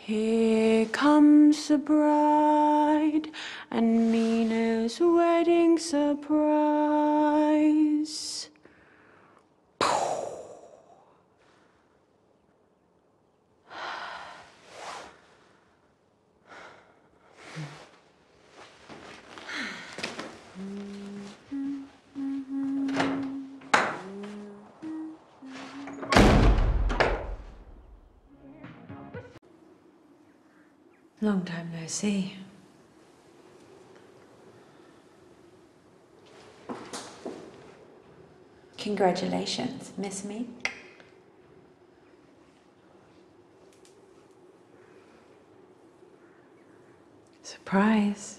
Here comes the bride and Meena's wedding surprise. Long time no see. Congratulations, Miss Meek. Surprise.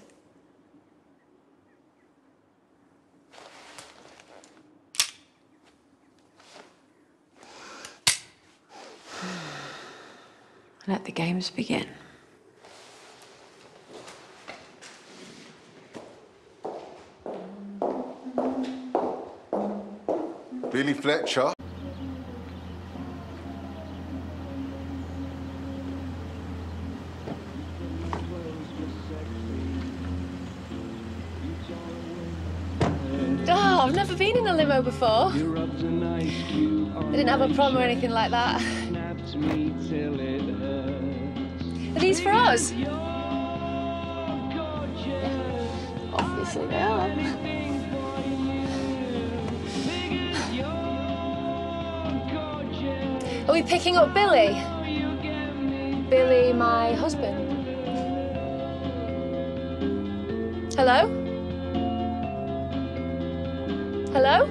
Let the games begin. Billy Fletcher. Oh, I've never been in a limo before. They didn't have a prom or anything like that. Are these for us? Yeah. Obviously they are. Are we picking up Billy? Billy, my husband. Hello? Hello?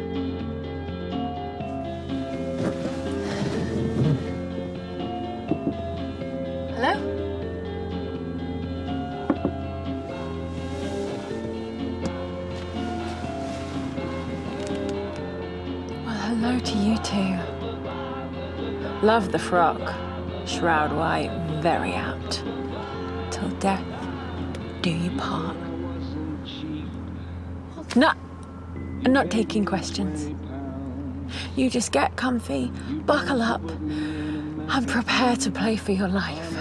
Hello? Well, hello to you two. Love the frock. Shroud white, very apt. Till death do you part. No, I'm not taking questions. You just get comfy, buckle up, and prepare to play for your life.